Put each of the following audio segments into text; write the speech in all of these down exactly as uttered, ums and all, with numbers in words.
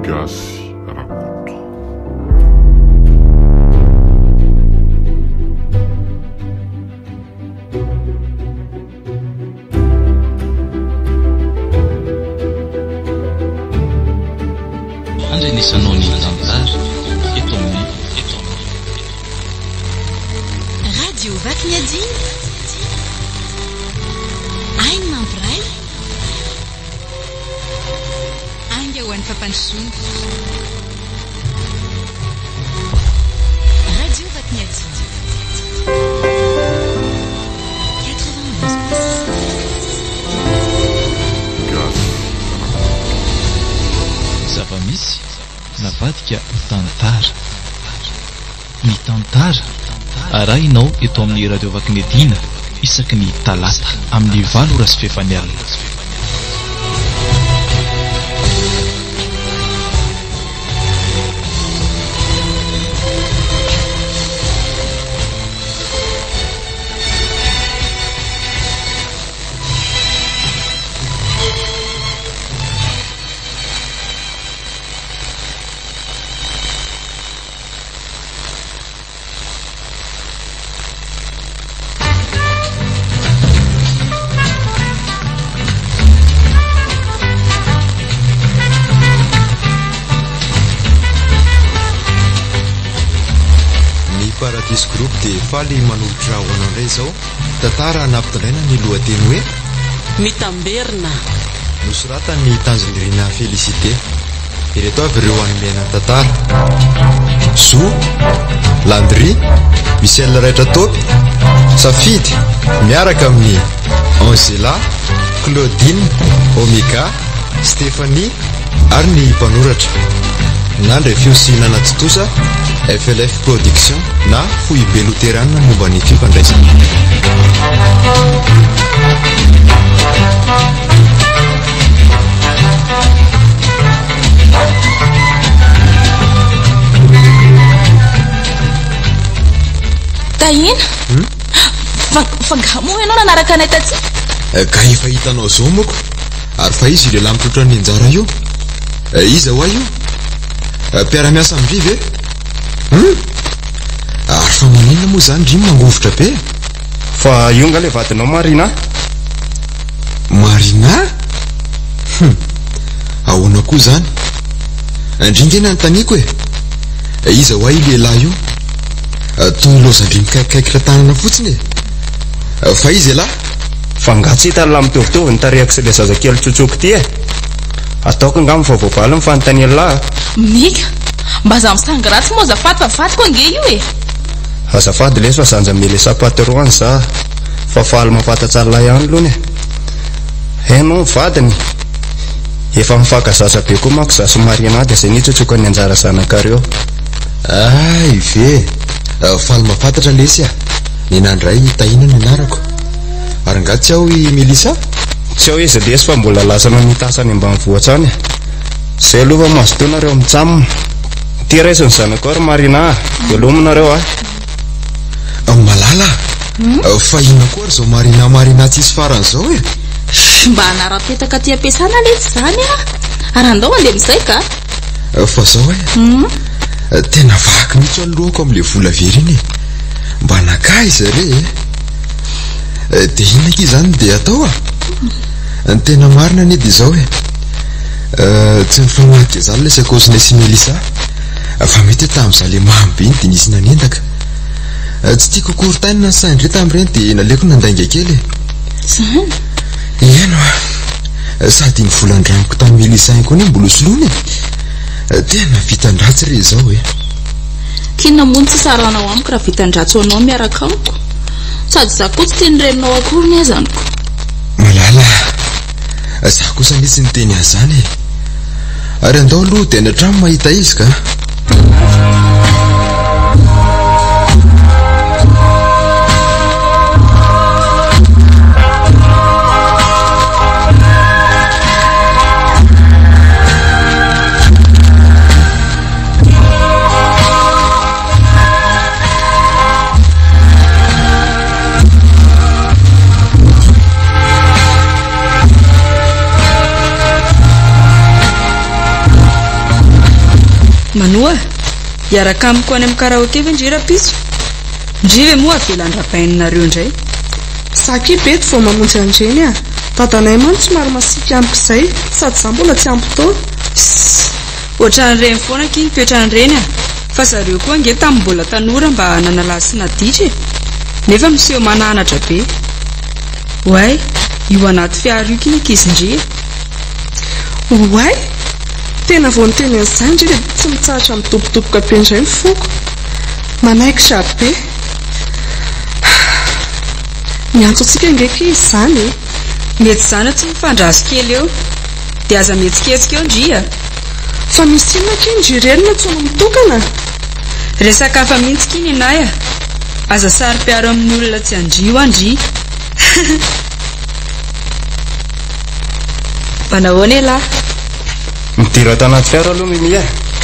gasy rakoto. Andrenisanao ny tantara eto amin'ny eto Radio Vakniadi Ain Mampiray Angawan Papansoa Radio Vakniadi zava-misy navadika tantara ny tantara arahinao eto amin'ny radio Vakniadina isaky ny talata amin'ny valo ora sy fefany alina. Paradis Group dia faly manolotra ho anao indray izao tantara nampitalaina ny lohateny hoe mitamberina nosoratan'ny Tanjondrina Félicité. Ireto avy ireo anomena tantara: Zo, Landry, Michel Raitra Topy, Safidy miaraka amin'ny Angela, Claudine, Omega, Stéphanie ary ny mpanoratra. Nandre fihosinana tsitosa F L F Production na Foibe Luterana momba ny fifandraisana. Tahina? Hmm? Fangamo ianao nanaraka anay taty? Ka efa hitanao zao moko ary fa izy lehilahy mitotran'ny anjara io. Iza hoa io? Mpiara-miasa amin'ny vivy e? Hmm? Ary fa manina moa zany ndrimy mangovotra be. Fa io nga le vadinao Marina? Marina? Hm. Ahoana koa zany? Indrindra ny taniko e. Iza hoa io lehilahy io? Toy lozandry mikaikikaikitra tanana fotsiny e. Fa izy lahy? Fa ngatsy hita lahy mitovitovy ny tarehako sy le zazakely tsotsoko ty e. Ataoko nga mivavaovaly mifanontany lahy. Mika, mba za misangy ratsy moa zafady fa vaty koa nge io e. Azafady lesy fa zanja mele sapateroany za fa faly mampatatsara lahy ihany aloha e. Hainao vadiny efa mifakazaza be koa manko za sy Marina dia izay nitsotsoka ny anjara zanakareo. Ay ve, faly mafantatra lesy a. Ny nandray tahina ny anarako. Ary nga tsy ao i Melisa? Tsy ao izy lesy fa mbola lasana nitasany ambanivohitra any. Zay aloha fa mazotoa nareo mitsamina. Ty raisiny zanako ary Marina dia lominareo a. Malala, fa ina koa zao Marina Marina tsisy farany zao e. Mba anara-petaka ty ampiasana lesy zany a. Ary andao andeha amizay ka? Fa zao e, tena vaky mihitsy alohako amin'le vola very iny e. Mba nakay zare e. Dia inona ki zany dia atao a? Ny tena marina ny dia zao e. Tsy mifamaty zany le sakosiny sy Melisa. Fa mety tamin'izaho le mambe iny dia nisy nanendaka. Tsy tiako korontanina ny saindre tamin'ireny dia naleoko nandainga kely e. Zany? Eno a, sady ny volan-dranoko tamin'ny Melisa iny koa ny mbola soloina e. Tena vitan-dratsy re zao e. Kina moa tsy saranao amiko raha vitan-dratsy anao miaraka amiko. Sady za koa tsy tiany reninao akory ny azaniko. Malala, za kosa nisy ny teny azany e. Ary andao aloha dia natramo mahita izy ka. Iaraka amiko any amin'ny karaoke ve ndry rapiso? Ndry ve moa avelan-drapainareo indray? Saky bety vao mamonjy andreny a. Dadanay man somary masika amiko izay sady za mbola tsy ampy taona. Ohatran'ireny foana kiny toetran'ireny a. Fa zareo koa nge tamin'ny mbola tanora mba nanalahy sy naditra nefa miseho mananatra be. Way, io anaty fiara io kiny ankizy ndry. Way, tena vao niteny an'izany ndry dia tsy mitsahatra midobodoboka be indray ny foko. Manaikitra be. Miantsotsika ngeky izy izany e. Mety zany tsy mifandraso kely eo dia aza mihetsiketsika eo ndry a. Fa misy inona kiny ndry renina tsony mitokana? Resaka hafa mihitsy kiny inay a. Aza sary-piaro amin'ny olona tsy andry io andry. Manahoana lahy? Midira tanaty fiara aloha Mimi e.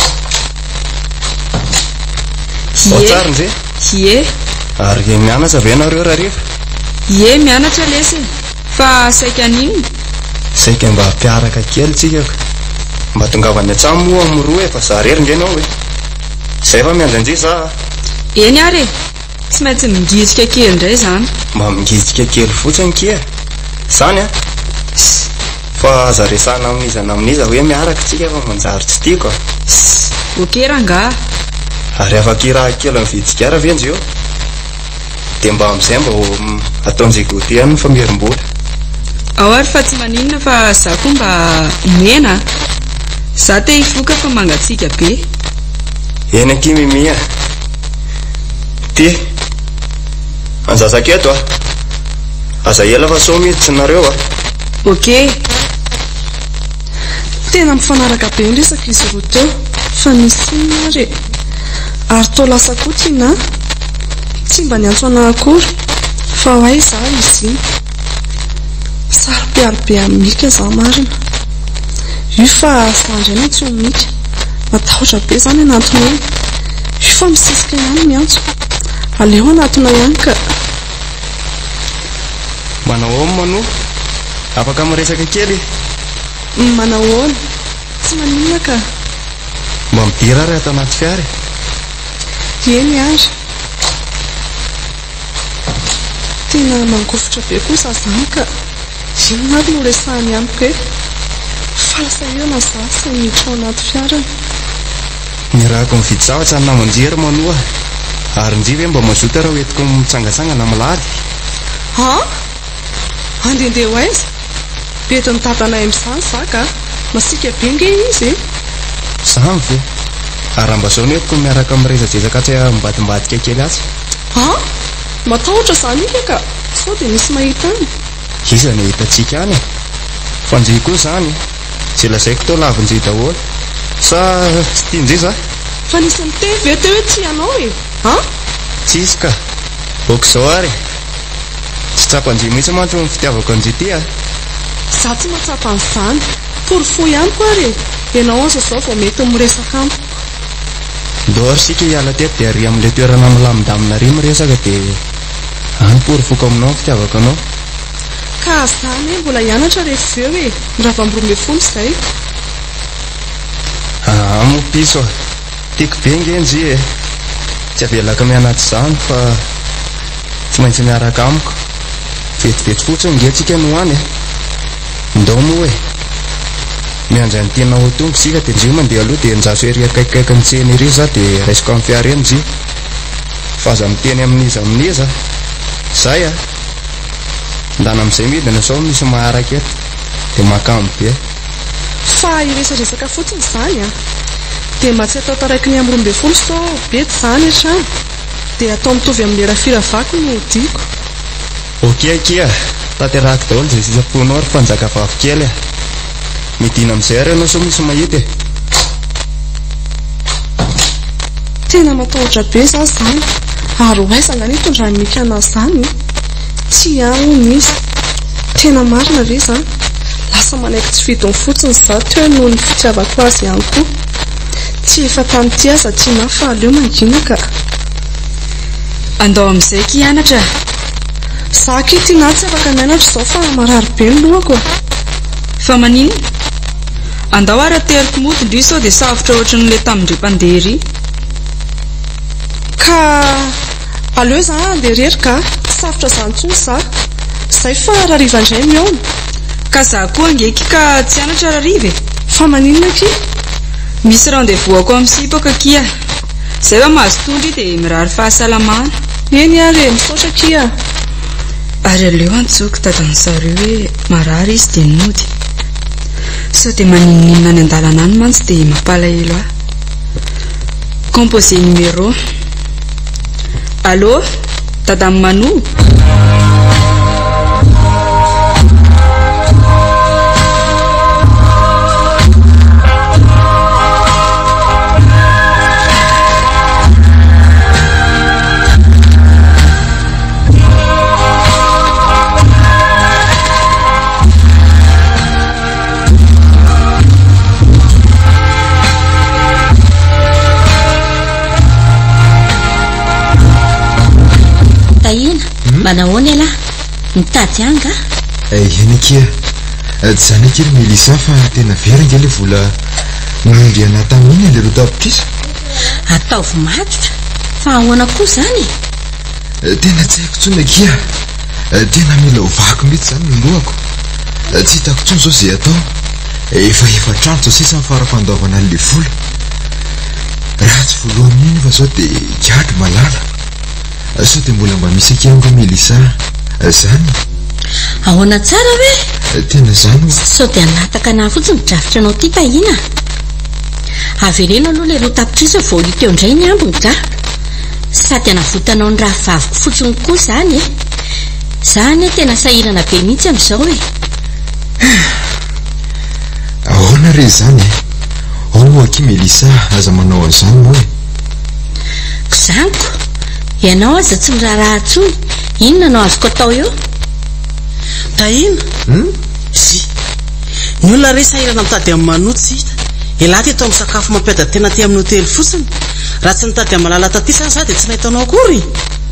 Ao tsara ndre? Ie. Ary mianatra ve nareo rariva? Ie, mianatra lesy. Fa saika an'inona? Saika mba mpiaraka kely tsika ka. Mba tongavany an-trano moa amin'ny roa e fa za rery nge nao e. Zay fa mianjanjy za. Eny ary, tsy maintsy mingitsika kely indray zany. Mba mingitsika kely fotsiny ke. Zany a. Fa aza resana amin'iza na amin'iza hoe miaraka tsika fa manjary tsy tiako. Okey ranga. Ary afaka iraha kely mividy-gara ve nzy eo? Dia mba amin'izay mba ataon'izay goûter ihany ny famerim-bola. Ao ary fa tsy maninona fa za koa mba mena. Za te hivoaka fa mangatsika be. Eny aty Mimi a. Ty. Anjazaketo a. Aza ela fa so miditsy nareo a. Okey. Tena mifanaraka be ny resaka izy roa teo. Fa misy inona ary. Ary toa lasa koa tiana. Tsy mba niantso ana akory. Fa hoay za izy iny. Sary-piaro be amin'ny mika za marina. Io fa za indray no tsy ho mika. Matahotra be zany anatona eny. Io fa misisika ihany miantso. Aleo anatona ihany ka. Manao mano. Afaka miresaka kely. Manao tsy maninona ka. Mba midira ary ato anaty fiara. Eny ary. Tena mangofotra be kosa zany ka. Inona ary no resahany amiko e. Falasahirana za sy miditra ao anaty fiarana. Ny rahako mividy zavatra ny namanjery manoa. Ary ndry ve mba mazoto raha hoentiko mitsangatsangana milady. Ha? Andendeha ho aiza? Bety ny tatanay amin'izany za ka. Masika be nge izy e. Zany ve. Ary mba zao noentiko miaraka miresadresaka tsy mbadimbadika kely atsy. Ha? Matahotra zany ika ka. Sao dia misy mahita any. Iza ny hitantsika any. Fanjy koa zany. Tsy lazaiko tao lavinjy daholo. Sa tsy tianjy za? Fa nisy miteny ve teo hoe tsy ianao e. Ha? Tsisy ka. Okizao ary. Tsy tsapanjy mihitsy mantsy ny fitiavako anjy ty a. Za tsy matsapa an'izany. Torofo ihany koa ary. Ianao aza zao vao mety miresaka amiko. Ndao ary sika hiala teto dia ary amin'ilay toerana milamindamina ary miresaka dia any porofoko aminao fitiavako anao. Ka zany e mbola hianatra rehefa eo e. Raha amby roa ambin'ny folo izay. Ah, mo piso. Tiako be ngenjy e. Tsy avelaka mianaty izany fa tsy maintsy miaraka amiko. Vetivety fotsiny ngentsika no any e. Ndao moa e. Miandra ny tena ho tonga sika dia ndry mandeha aloha dia njaso ery akaikikaiky ny tsena ery za dia raisiko amin'ny fiara eny ndry. Fa aza miteny amin'iza amin'iza. Zay a. Ndana amin'izay midina sao misy maharaka eto. Dia makamo be. Fa iresaresaka fotsiny zany a. Dia mba tsy atao taraiky ny amin'ny roa ambin'ny folo sao bety zany hatrany. Dia atao mitovy amin'ny lera firavako no diako. Okey kia. Tanterahako daholo izay sisaponao ary mpanjaka vavikely a. Midina amin'izay ary ianao sao misy mahita e. Tena matahotra be za zany. Ary ho aiza ngany hitondrany mika anazy zany. Tsy ahony izy. Tena marina ve zany. Lasa manaiky tsy fidiny fotsiny za teo noho ny fitiavako azy ihany koa. Tsy efa tany ty aza tiana fa aleo mangina ka. Andao amin'izay ki hianatra. Za ki tiana tsy afaka mianatra izao fa marary be ny lohako. Fa maninona? Andao ary ateriko moto ndry sao dia safotra ohatran'ilay tamindray mpandeha ery. ka aleo za andeha rerika safotra zantsony za izay fa rariva indray miaona ka za koa angeky ka tsy anatra rariva fa maninona ki misy rendez-vous ako amin'ny sipaka kia izay fa mahazo tondry dia mirary fahasalamana eny ary misaotra kia ary aleo antsoky dadan'ny zareo hoe marary izy dia nody sao dia maninonina any an-dalana any mantsy dia mampalahelo aho composé numéro allô dadamy Manou Manahoana la mitady anga eny kia zany kely Melisa fa tena vera ngely vola nondriana taminy le rotapitrisa ataovy matotra fa ahoana koa zany tena tsy haiko tsony kia tena mila ovako mihitsy zany noloako tsy hitako tsony zao zay atao efa efatrano zao sisa farafandaovana le vola raha tsy voalohany iny fa zao dia kiadro malala sao dia mbola mba misy akiango Melisa zany ahoana tsara hoe tena zany sao dia anataka na fotsiny midrafitra anao ty tahina avereno aloha le roa tapitrisa vao hita eo indray ny ambony ka sady anavotanao ny raha vaviko fotsiny koa zany e zany tena sahirana be mihitsy amin'izao e ahoana re zany ao aky Melisa aza manao an'izany moa e zaniko ianao aza tsy miraharaha tsony inona no azoko atao eo tahina sy ny olona re sahirana mitady amin'ny Manou tsy hita ilahy ty atao amin'ny sakafo mampiada tena ty amin'ny hotely fotsiny raha tsy nitady amin'ny malala taty sana za dia tsy nahitanao akory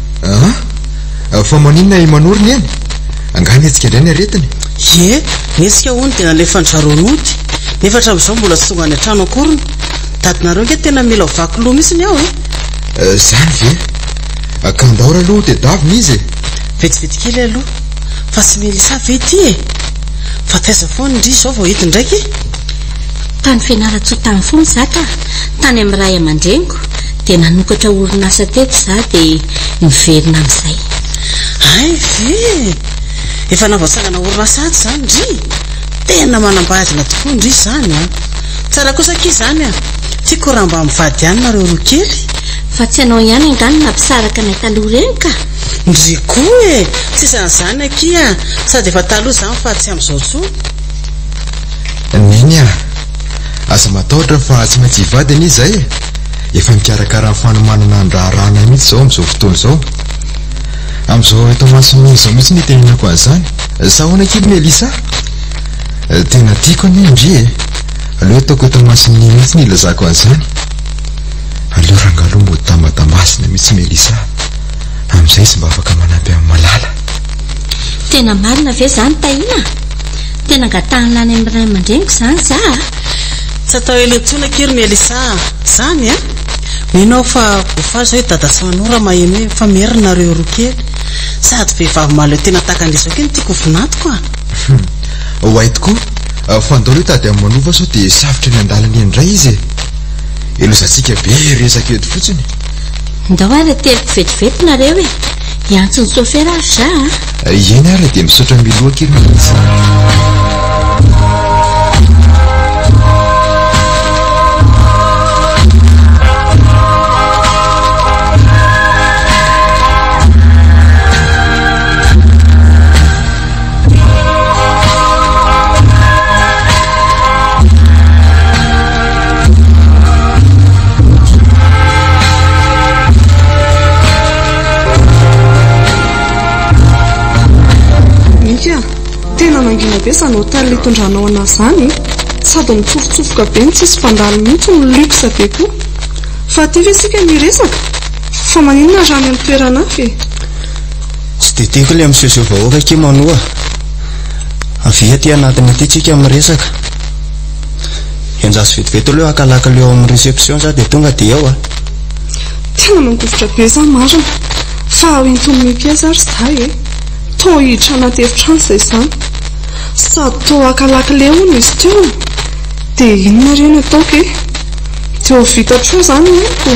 ah fa maninona imanoriny eny angany etsika indray ny aretiny ye nietsika hono dia nalefa ny zaronody nefa hatramin'izao mbola tsy tonga any an-trano akoriny dadinareo nge tena mila ovako loha mihitsy ny ao e zany ve akandaora aloha dia davina izy e vetivety kely aloha fa tsy Melisa ve ty e fa taiza foana indry izao vao hety ndraiky tany fianara-tsoa tany foana za ka tany amin'ny ray aman-dreniko dia nanokatra orinasa teto za dia niverina amin'izay ay ve efa navatsangana orinasa aty zany ndry tena manambahazina tokoa ndry zany a tsara kosa ki zany a tiako raha mba mivady ihany nareo roa kely fa tsy anao ihany angany nampisaraka nay taloha reny ka ndry koa e tsy izanyzany akia sady efa taloha zany fa tsy amin'izao tsony niny a aza matahotra fa tsy maintsy hivady ani zay e efa mikarakara fanomanana andraharana mihitsy zao amin'izao fotoana izao amin'izao eto masony izao mihitsy ny tenenako an'izany sahoana kely Melisa tena tiako ani indry e aleo ataoko eto masony mihitsy ny ilazako an'izany aleo rangaloha mbo tamadamasina mihitsy Melisa amin'izay izy mba afaka manampy amin'ny malala tena marina ve zany tahina tena ngatahany lany amin'ny ray aman-dreniko zany za tsy atao elentsona kery Melisa zany a minao fa voafaly zao hoe dada sy manora maheno hoe fa merinareo roa kely sady vehivavy maleo tena takan'izao keny tiako vinatiko a hoay tokoa fandao leo tady amin'ny Manou fa sao dia safotra ny andalany indray izy e elozatsika be resaka eto fotsiny ndao ary teliko vetivety nareo e iantso ny sofera ary za a eny ary dia misaotra miloha kely mihitsy tena mangina be zany hotely itondranao ana zany sady mitsofotsofoka be ny tsisy mpandalo mihitsy ny luxe be koa fa ty ve sika miresaka fa maninona rany amin'ny toerana afy tsy dia tiako ilay misehoseho vahoaka ke Manou a avy aty anatiny aty tsika miresaka enjaso vetivety aleo akalaka leo amin'ny réception za dia tonga dia ao a tena mangovotra be za marina fa hoento amin'ny mpiasa ary zay e toa hiditra anaty efitrano izay izany sady toa akalakile hono izy teo dia inona reny ataoko e dia vita tro izany hoeko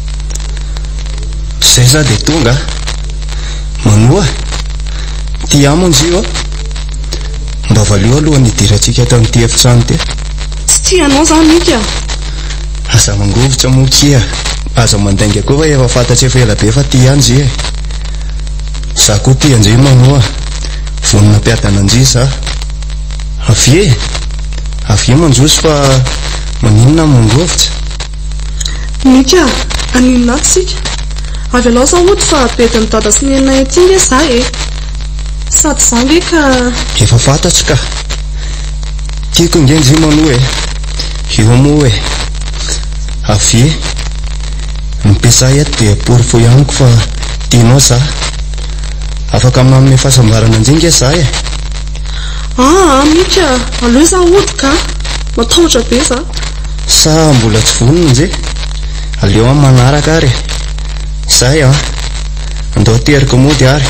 zay za dia tonga manoa tia amonjio mba valeo aloha nidirantsika tao amin'ity efitrano ty tsy tianao zany ika aza mangovotra mokia aza mandainga koa fa efa fantatry efa ela be fa tia anjy e za koa tia anjy manoa vonina mpiadana anjy za avie avie manjosy fa maninona mangovotra nika aninona atsika avy alao za ohatra fa betiny dada sy nenina ety nge za e sady za nge ka efa fantatry ka tiako ngenjy manoa e io moa e avie mipesa eto dia porifo ihaniko fa tianao za afaka manome fahasambarana anjy nge za e ah mika aloha za ohatra ka matahotra be za sa mbola tsy vonona nje aleo amin'ny manaraka ary zay a andao teriko mody ary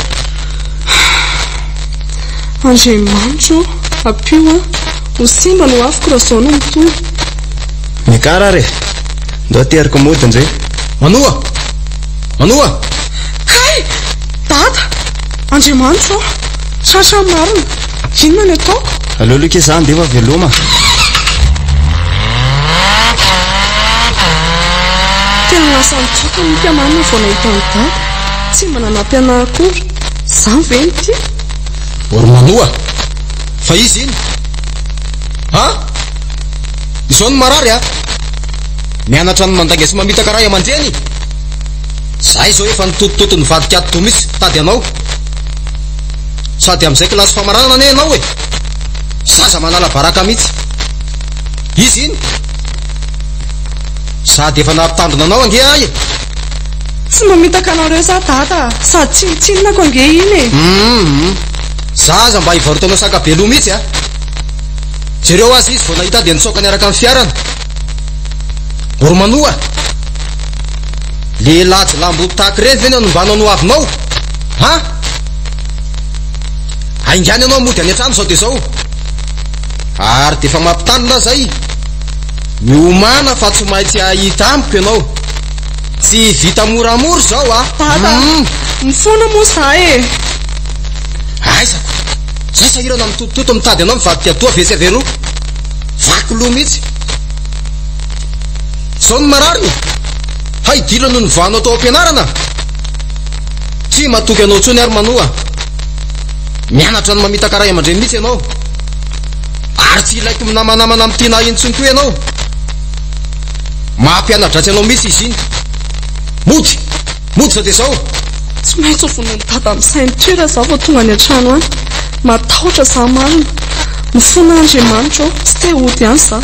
Andriamanitro apio a ho simba no afoko raha zao no mitoy mikara ary andao teriko mody nje manoa manoa kay dada Andriamanitro tratra marina inona ny ataoko aleo loka izany dia efa veloma tena lasa mitraka nika manina vao nahita ny dada tsy mba nanampy ana akory zany ve ny ty ory manoa fa izy iny ha izao ny marary a mianatra ny mandanga sy mamitaka raha aman-dreny zay zao efa nitotototo ny vadikato to mitsy tady anao sady amin'izay kilasy famaranana ane ianao e zaza manala baraka mitsy izy iny sady efa nampitandrona anao ange ay e tsy mamitaka anareo za dada sady tsinotsinonako ange iny e mhm zaza mba hivarotanao sakabeloha mitsy a jereo azy izy vao nahita dia nitsoka niaraka amin'ny fiarana ory manoa lehilahy lambo taky reny veny anombanao no avinao ha aingany anao mody any an-trano zao dia zao ary dia efa mampitandrona zay miomana fa tsy maintsy ahita amiko ianao tsy vita moramora zao a dada mifona moa za e aizako zay sahirana mitotototo mitady anao mivady atoa vesy averoa vaky loha mihitsy zao ny marariny hay dila no nivanao tao am-pianarana tsy matoky anao tsony ary manoa mianatra ny mamitaka raha aman-dreny mihitsy ianao ary tsy ilaiko minamanamana amin'ny tiana intsony koa ianao mampianadratsy anao mihitsy izy iny mody mody zao dia zao tsy maintsy ho vonony dada amin'ny ceinture za vao tonga any an-trano any matahotra za marina mifona Andriamanitro tsy te hody any za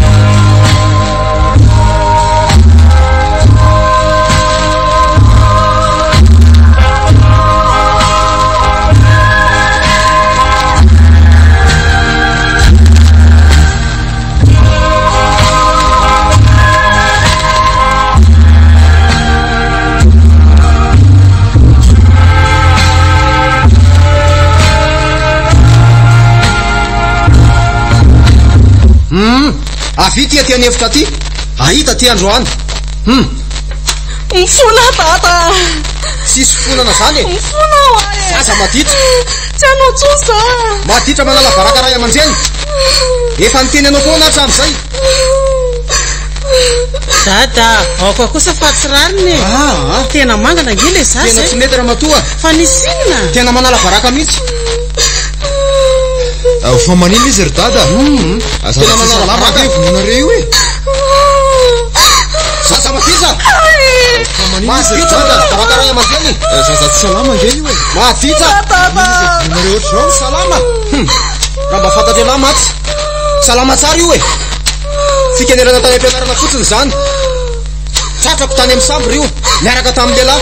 avy tia tia ny efitra ty ahita ty androany hm mifona dada sisy fonana zany e mifona ao ae zaza maditra tsy anao tso za maditra manala baraka ray aman-dreny efa niteny anao foana hatramin'izay dada aoka kosa fa tsy rariny e tena mangana ngely e za tena tsy mety raha matoa fa nisinina tena manala baraka mihitsy fa manino izy ry dada tena manala baraka vononareo io e zaza maditra maditra baraka ray aman-dreny zaza tsy salama ngeny io e maditra vononareo ohatry zao salama raha mba fantatry lahy matsy salama tsara io e fikenerana tany am-pianarana fotsiny zany tratrako tany amin'ny sambo rio miaraka tamin'ny lehilahy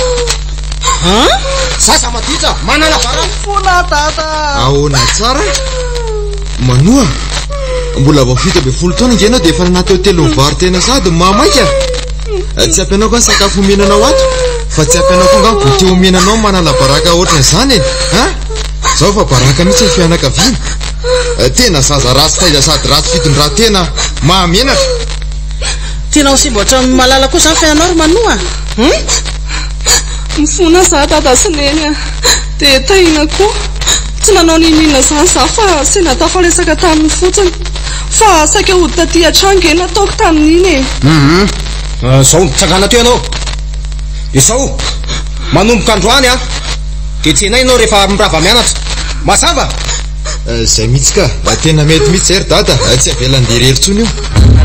zaza maditra manala baraka fona dada ahoana tsara manoa mbola vao vita be folo taona ngenao dia efa nanateo telo mivary tena sady mamaika tsy ampianao koa ny sakafo omenanao ato fa tsy ampianao koa ngam boty omenanao manala baraka ohatran'izany e a zao fa baraka mihitsy ny fianakaviana tena zaza ratsy taiza sady ratsy fitondran-tena mahamenatra tena ho simboatra malala koa zany fianao ry manoa mifona za dada sy neny a dia tahina koa tsy nanao ninina zany za fa sy natafalesaka tamin'ny fotsiny fa saika hody taty an-trango e nataoko tamin'iny e zao nitsangana teo ianao izao manomboka androany a dia tsy enay ianao rehefa mirava mianatra mazava zay mihitsy ka tena mety mihitsy zay ry dada tsy avelandeha reritsony io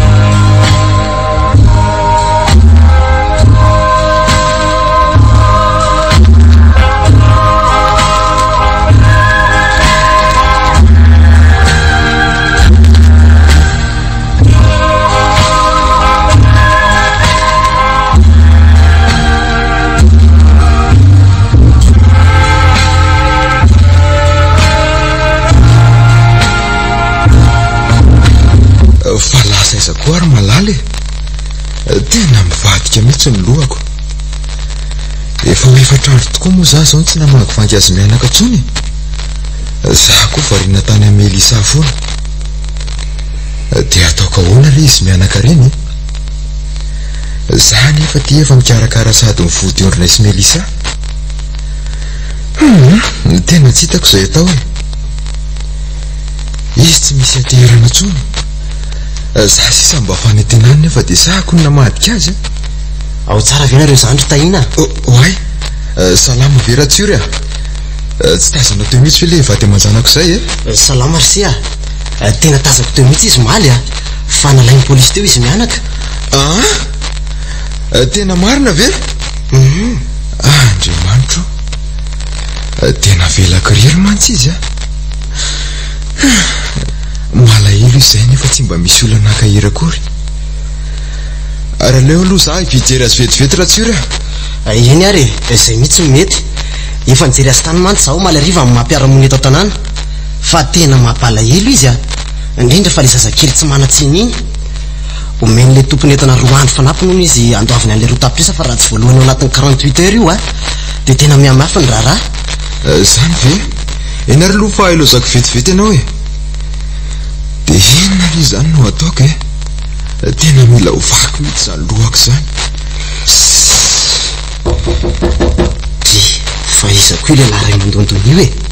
koary malala e tena mivadika mihitsy ny lohako efa efatra andro tokoa moa za zao tsy namagy vangy azy mianaka tsony za koa variana tany amy Elisa foana dia ataoko ahoana le izy mianaka reny za nefa ty efa mikarakara sady mivody ondrona isy Melisa tena tsy hitako zay atao e izy tsy misy aterana tsony za sisa mba fanentenany nefa dia sahako ny namadika azy ao tsara venareo zandro tahina oay salama veratsiory a tsy tazana teo mihitsy fe le vady amanjanako zay e salama risia tena tazako teo mihitsy izy maly a fa nalainy polisy teo izy mianaka a tena marina ve andriamanitro tena velako rery mantsy izy a malahelo izay nefa tsy mba misy olona nakahira kory ary leo aloha za hivijery azy vetivety ratsiory a eny ary zay mihitsy mety efa nijery azy tany manty zaho maly ariva amin'ny mampiara-mony eto an-tanàna fa tena mampalahelo izy a indrindra fa le zazakely tsy manatsiny iny omen'le tompony entana roa andro fanampiny hono izy andoaviny an'le roa tapitrisa fa raha tsy voalohany ao anatin'ny quarante-huit heures io a dia tena mihamafy ny raharaha zany ve eny ary loha fa elozako vetivety ianao e dia inona le zany no ataoko e tena mila hovako mihitsy zany lohako zany di fa izako io le laray mandondony io e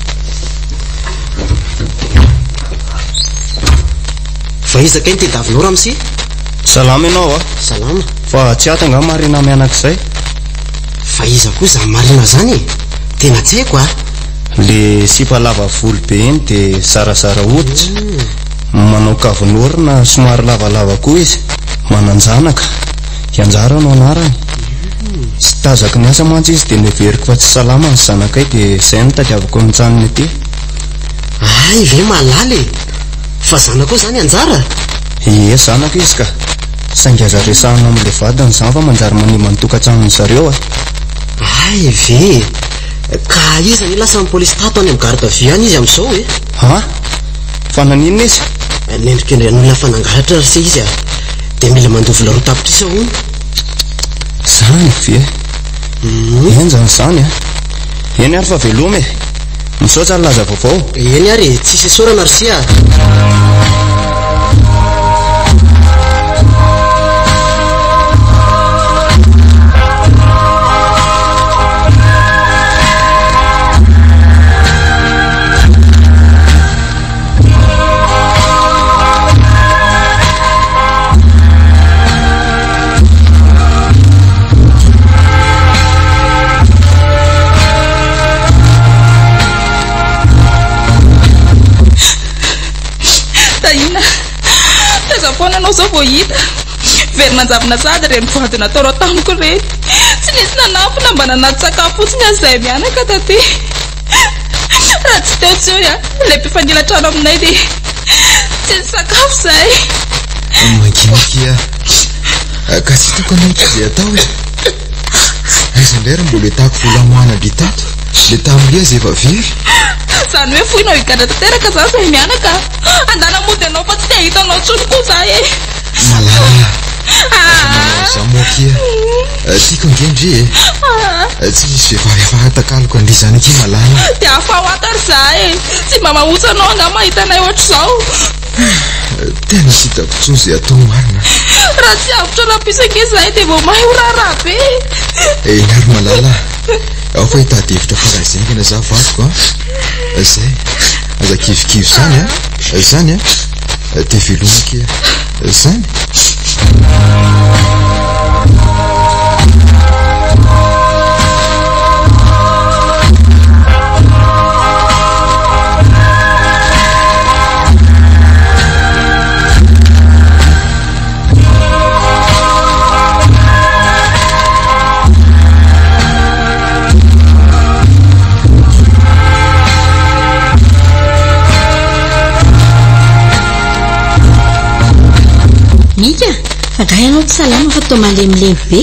fa izaka iny tedavinao raha misi salama ianao a salama fa tsy ato anga marina mianak'izay fa iza koa zany marina zany tena tsy haiko a le sipa lava volo be iny dia sarasara hoditra manao kavonorina somary lavalava koa izy mananjanaka ianjara no anarany sy tazako ny asa mantsy izy dia neveriko fa tsy salama ny zanakay dia izay no tadiavako mitsaniny aty ay ve malala e fa zanako zany anjara ie zanako izy ka saingy aza resahana amin'le vadiny zany fa manjary manimba ny tokantranony zareo a ay ve ka iza ny lasa amin'ny polisy tato any amin'ny garde à vue any izy amin'izao e ha fa naninona izy nendrikendren'olona fanangaratra rse izy a dia mila mandovola roa tapitrisa hono zany ve eny zany zany a eny ary fa veloma e misaotra ny laza vaovao eny ary e tsisy esorana rsia anao zao vao hita very manjavina sady reny vady natao tamiko reny tsy nisy nanafona mba nanaty sakafo fotsiny azy zahay mianaka taty raha tsy teo tsy hoe a le mpifanila trano aminay dia tsy ny sakafo zahay mankinakia ka tsy tokony ohatry zay atao e aiza ndray raha mbola hitako volamoanadry tato le tamile azy efa very zany hoe foinao higadra tanteraka zany zahay mianaka andana mody anao fa tsy te hitanao tsony koa zay e malala zamokia tiako ngendry e tsy misy vehivavy afahatakaloka andrizany aty malala dia afahoatary za e tsy mba mahotsanao anga mahitanay ohatr' izao tena tsy hitako tsoa zay atao marina raha tsy avitra rapisake zahay dia vao mahay ho raharaha be e ary malala ao fa hitadevitra farazengana za vatoko a zay aza kivikivy zany a zany a dia velomake zany mika fagay anao tsy salama fa tao malemilemy be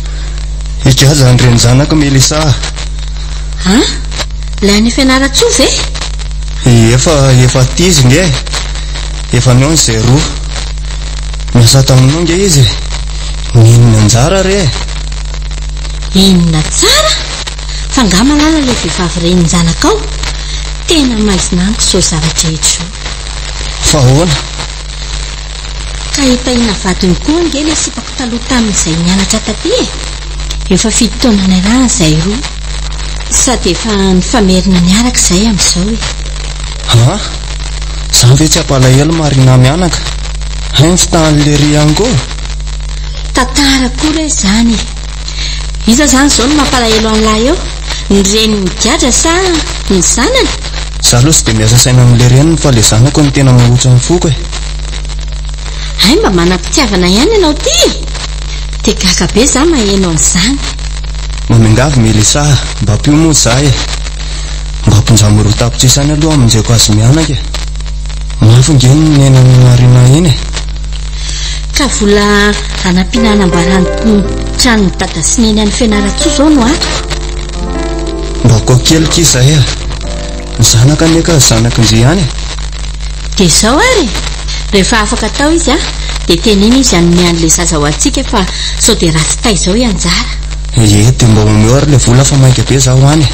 ika zany reny zanako Melisa ha lay any fianaratsoa ve efa efa tiziny e efa nao zay roa miasa taminao nge izy ninona anjara re inona tsara fa nga malala le vehivavy reny zanakao tena maizinaniko so zavatra etra fa hoana ka hitaina vadiny koa nge le sipako taloha tamin'izay nianatra taty e efa fito taona ny raha zay roa sady efa nifamerina niaraka izay amin'izao e ha zany ve tsy ampalahelo marina mianaka hainy fitan'le ry ango tantara koa re zany iza zany zao no mampalahelo an'lahy eo ny reny migadra sa ny zanany za aloha sy dia miasa saina amin'le reniny fa le zanako ny tena mahotra ny foko e hay mba manam-pitiavana ihany ianao ty dia gaga be za maheno an'izany mamingavy Melisa mba pio moa za e mba amponjamo roa tapitrisany aloha amin'izayko azy mianaka e mafo ngeny ny enany marina iny e ka vola anam-pinanambarany tranony dada sy neny any fianaratsoa zao no atoko mba koa kelika izay a ny zanaka neka zanakindry ihany e dia zao ary rehefa afaka atao izy a dia teneny izy amin'ny an'le zaza ho antsika fa sao dia ratsy tay izao ianjara e dia mba omeo ary le vola fa mainka be zaho any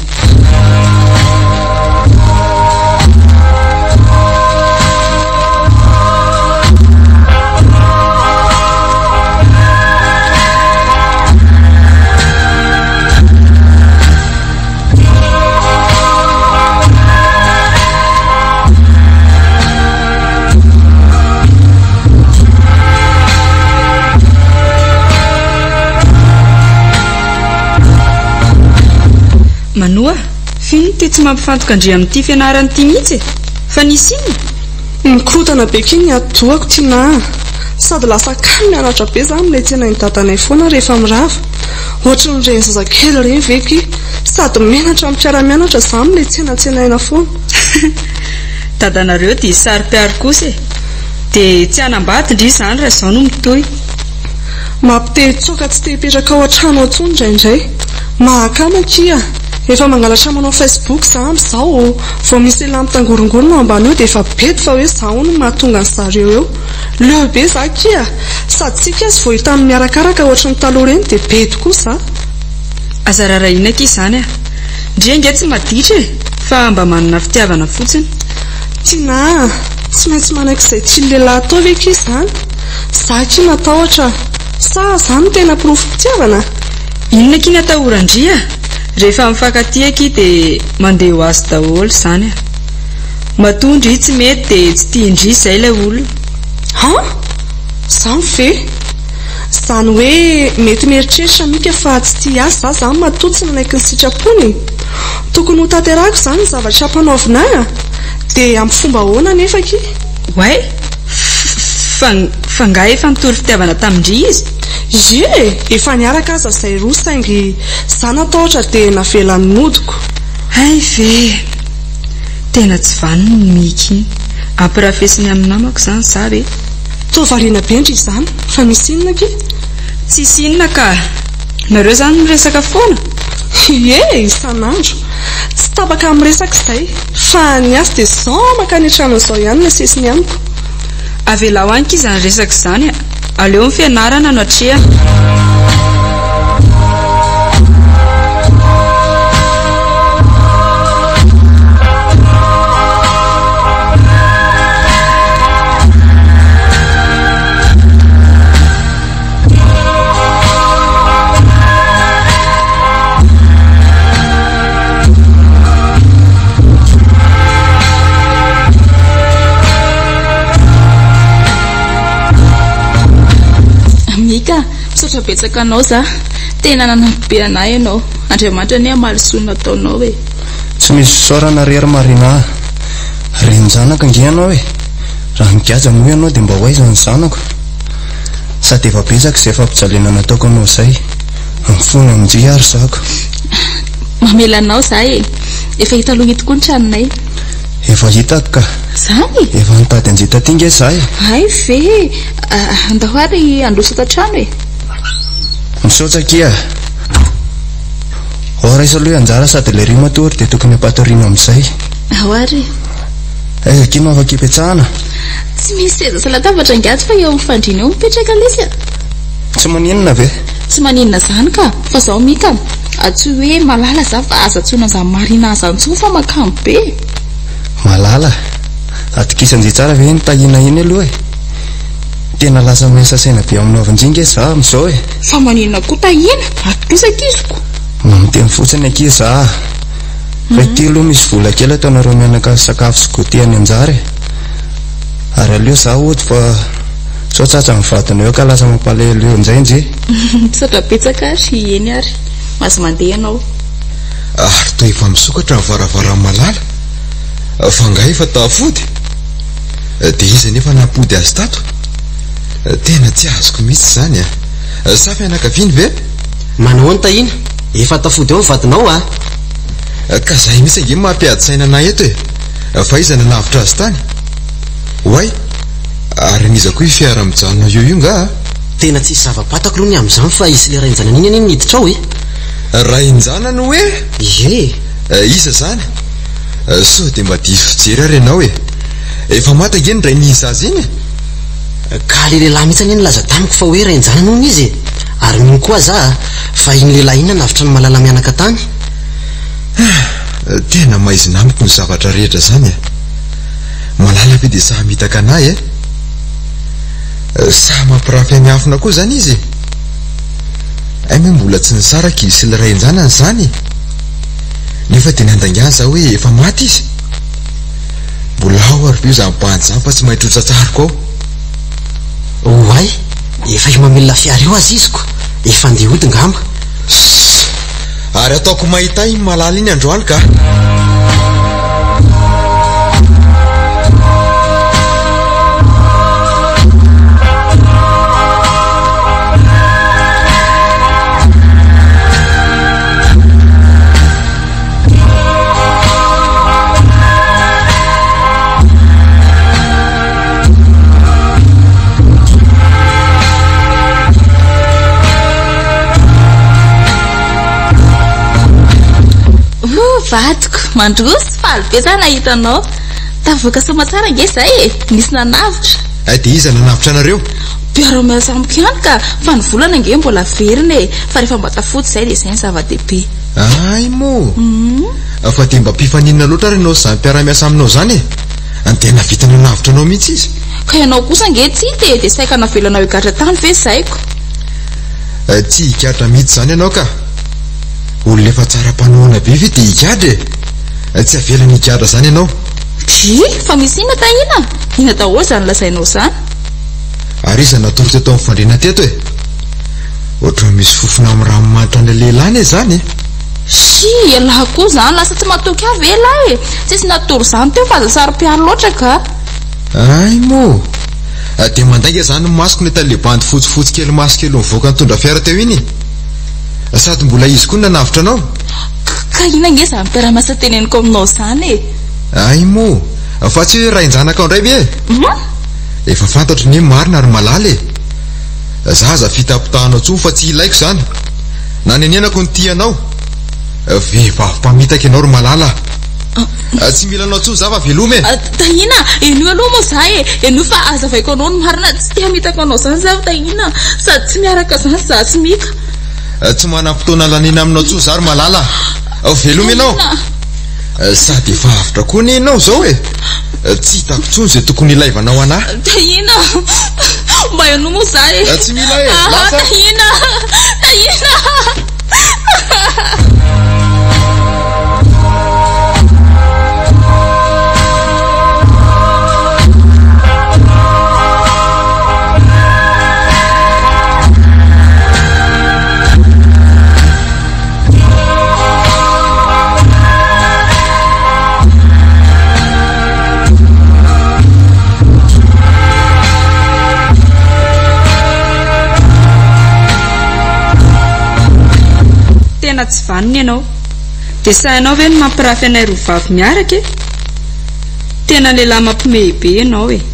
manoa finy ty tsy mampifantoka andre amin'ity fianarany ty mihitsy e fa nisy iny mikorotana be kiny ny adoako tiana sady lasa kamy mianatra be za amin'ilay tsena ny dadanay foana rehefa mirava ohatra ny reny zazakely reny veky sady mianatra amin'ny mpiara-mianatra za amin'ilay tsenatsenaina foana dadanareo dia sary-piary kosa e dia tsy hanambadindry izany raha izao no mitoy mampitehtsoka tsy tehipetraka ao an-trano antsony indraindray mahakama kia efa mangalatra manao Facebook za amin'izao vao misy lehilahy mitangorongorona ao ambany eo dia efa bedy fa hoe zaho no mahatonga ny zareo eo leo be za kia sady tsika azy vao hita miarakaraka ohatra ny taloha reny dia bedy kosa aza raharahiana ki izany a ndre nge tsy maditra e fa mba manana fitiavana fotsiny tiana tsy maintsy manak'izay tsy lehilahy atao ve ki izany za ki natahotra sa zany tena pirofo-pitiavana inona kiny atahorandria rehefa mifankaty dia mandeha ho azy daholo izany a matondry tsy mety dia tsy tiandry izay ilay olona ha zany ve zany hoe mety mieritreritra mika fa tsy tia azy za zany matotsy manaiky ny sitrapony tokony ho tanterahako izany zavatra ampanaovina a dia amin'ny fomba ahoana nefa ki way fa nga efa nitory fitiavana tamindry izy ye efa niaraka aza izay roa saingy za natahotra dia navelany modiko hay ve tena tsy vaniny ny miky ampirafesiny amin'ny namako izany za re tovariana be ndry izany fa misy inona ki tsisy inona ka nareo izany miresaka foana ye isan'andro tsy tapaka miresaka izay fa ny azy dia zao makany an-trano izao ihany ny asesiny amiko avela ho anyka izy ny resaka izany aleo ny fianarana no atrea mika misaotra betsaka anao za tena nanabe anay ianao andriamanitra ny amalisoana ataonao hoe tsy misy sorana rery marina reny zanaka nge anao hoe raha migaja moa ianao dia mba hoaiza ny zanako sady efa betsaka izay fampijalena nataoko anao izay mifona amin'jy ary zako mamela anao za e efa hita aloha hitoko ny tranonay efa hitako ka zany efa nitady anjita tinga za e ay ve andahoary androsaka trano e misaotsakia oraisa aloha anjara sady le rimatory dia tokony ampatorina amin'izay ahoary e kino afaka ipetsahana tsy misy seza salatabatra angaty fa eo amin'ny fandrina eo mipetraka lesy a tsy maninona ve tsy maninona zany ka fa zaho mika atsy hoe malala za fa aza tsona za marina aza antso fa makamo be malala atokisan'izay tsara ve nitahina iny aloha e tena lasa misasaina be aminao avan-jinga za amin'izao e fa maninona koa tahina atokisakizoko miteny fotsiny akia za fa ity aloha misy vola kely ataonareo mianaka sakafo sy goûter any anjara e ary aleo za ohatra fa sao tsatsa mivadina eo ka lasa mampalahelo eo inzay nje misaotra betsaka sy eny ary mazy mandeha anao ary toa efa misokatra ny varavara malala fa ngay fa tafody dia izy nefa napody azy tato tena tsy azoko mihitsy zany a sa fianakaviany ve manao ny tahina efa tafody eo vadinao a ka zay mihitsy ange mampiady saina ana eto e fa iza nanavitra azy tany hoay ary niza koa fiara-mijanona io io nga tena tsisy zava-patako aloha ny amin'izany fa isy le rainjanana iny any niditra ao e rainjanany hoe ye iza zany so dia mba dia fijery ary ianao e efa matange ny ray niza azy iny ka le lehilahy mihitsy any nilaza tamiko fa hoe rainjana nohony izy e ary mino koa za fa iny lehilahy iny navitra ny malala mianaka tany tena maizina amiko ny zavatra rehetra zany e malala be dia saha mitaka anay e saha mampirafy amiafina koa zany izy ay moa mbola tsy nisaraka izy sy le rainjanany zany nefa dia nandangana za hoe efa maty izy mbola ao ary bio za mipahany zany fa tsy mahitra hotsatsariko ao oay efa io mamelona fiary eo azy iziko efa andeha hody ngamba ary ataoko mahita iny malala iny androany ka vadiko mandrosy faly be za nahitanao tavoaka somatsara nge zay e nisy nanavitra a dia iza nanavitra anareo piaro miasa amiko ihany ka fa ny volana nge mbola verina e fa rehefa mba tafoty zay dia izay ny zava-dehibe ay mo fa dia mba mpifaninana loatra ary ianao zany mpiara-miasa aminao zany e antena vita nanavitra anao mihitsy izy ka ianao kosa nge tsy te dia saika navelana hikatra tany ve zaiko tsy hikatra mihitsy zany ianao ka olona efa tsara mpanoana be ve dia hikadra e tsy avelany hikadra zany ianao i fa misy ina tahina ina daholo zany lazainao zany ary iza natorotsy atao amin'ny fandrena teto e ohatra misy fofona amin'ny ranomanitra ny lehilahy e zany e si alahy koa zany lasa tsy matoky avy elahy e tsisy natoro zany teo fa za sary-piary loatra ka ay mo dia mandainga zany masoko ny talebandy fotsifotsy kely maso-kely mivoaka nitondra fiara teo iny sady mbola izy koa nanavitra anao ka ina nge za mpiara-miasa teneniko aminao zany e ay mo fa tsy hoe rainjanaka ao indray ve efa fantatro ny marina ary malala e za za fitapitahanao tsony fa tsy ilaiko zany na ny anenako ny tianao vehivavy mpamitaka ianao ry malala tsy mila anao tsoa zava velomy e tahina eno aloha moa za e eno fa azavaiko anao ny marina tsy tia mitako anao zany zaho tahina sady tsy miaraka zany za tsy mika tsy manam-potoana lanina aminao tsoa zary malala velomy ianao sady efa avitra koa ny ianao zao e tsy hitako tsony zay tokony ilaivanao anahy tahina mba eno moa za e tsy mila e lasa tahina tahina tena tsy vaniny ianao dia sahinao ve ny mampirafy anay roa vavy miaraka e tena lehilahy mampimehebe ianao e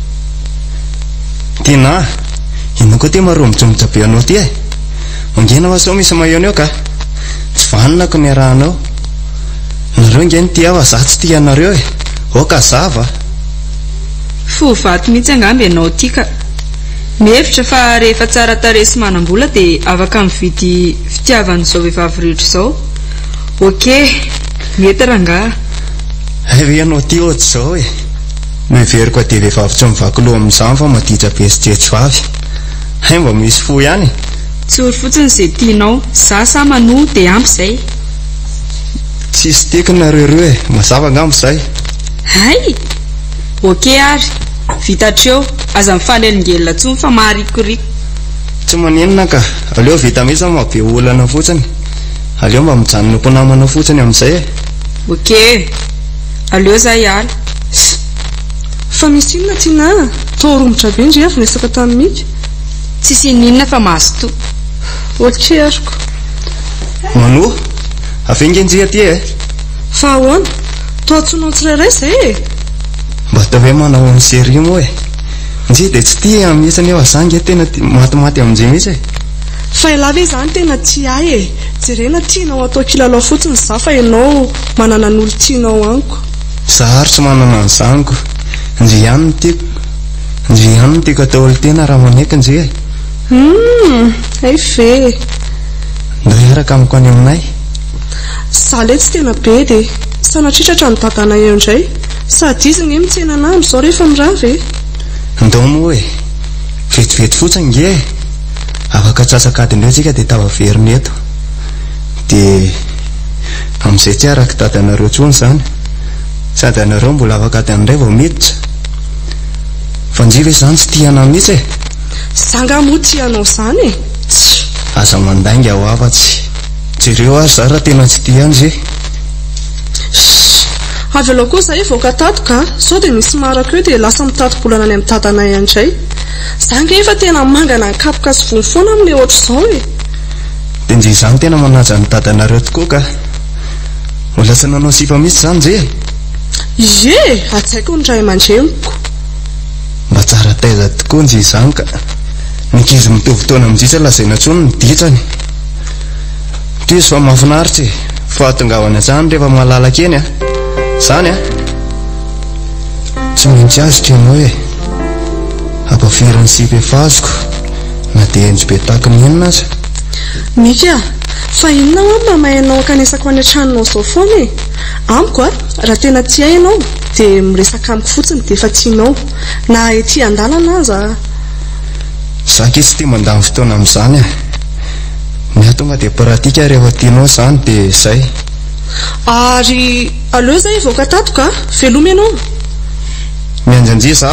tena ino koa tia marombotsombotra be anao ty e mangena fa sao misy maheno eo ka tsy vaninako ny arahanao nareo ngeny tia fa za tsy tia anareo e oka zava fovaty mihitsy angamby ianao ty ka mihevitra fa rehefa tsara taresy manam-bola dia afaka mividy fitiavan'izao vehivavy rehetra izao oke mety rangaha ave ianao ty ohatry zao e miveriko dia vehivavy tsy mivaky loha amin'izany fa maditra be sy jejo avy hay mba misy fo ihany tsy ory fotsiny izay tianao za sa manoa dia ampy izay tsisy tiako nareoreo e mazava angambo izay hay oke ary vitatreo aza mifanelongelona tsony fa maharikoriko tsy manenina ka aleo vita mihitsy mahabe olana fotsiny aleo mba mijanona mponamana fotsiny amin'izay e oke aleo za hiala fa misy inona tiana torombotra be ndre avy nesaka tamin'ny mika tsisy ininona fa mahazo to oke ariko manoa afingenjia ty e fa ahoana toatsonao tsirairay izay e mba atao hoe manao ny série moa e nje dia tsy tia mihitsy nefa zangy tena matimaty amin'izay mihitsy e fa ilava izany tena tia ahy e jerena tianao atao kilalao fotsiny za fa ianao manana n'olo tianao aniko za ary tsy manana ny zaniko nje ihany ny tiako nje ihany ny tiako atao olo tena raha manaiky nje e hmm ay ve nda hiaraka amiko any aminay za le tsy tena be dia sanatritratra ny dadanay eo indray sady izy ny mitsena an'andro izao rehefa mirava e ndao moa e vetivety fotsiny nge e afaka tsasakadindreo tsika dia tavaveriny eto dia amin'izay tsy araka dadanareo tsony zany sady anareo mbola afaka ady an'indray vao miditra fa njiva izany tsy tiana mihitsy e zanga moa tianao zany e tsy aza mandainga ao afa-tsy jereo ary za raha tena tsy tia an'izay avy aloha koa zay voaka tatoka sao dia misy marako eo dia lasa mitato-bolana any amin'ny dadanay andray za nge efa tena mangana ny kapoka sy vonfoana amin'ilay ohatr' izao e dia nje izany tena manaja ny dadanareo tokoa ka mbola tsy nanao sifa mihitsy izany nje ie atsaiko ny ray aman-dreniko mba tsara taiza tokoa nje izany ka nikizy mitovy-taona amin'izitsy lazaina tsony ny ditsany toy izy fa mahafinaritra e fa atongavana zany rehefa malalaka eny a zany a tsy maintsy azoko ianao e ampafirin'ny sipefazoko na dia enjo be tahaka ny inona aza mika fa inona ho mba mahainao ankanesako any an-tranonao izao foana e amiko a raha tena tia ianao dia miresaka amiko fotsiny dia efa tianao na ety an-dalana aza zaka izy tia mandany fotoana amin'izany a ny atonga dia pratika rehefa tianao zany dia izay ary aleo zay voaka tatoka velomy ianao mianjanjia za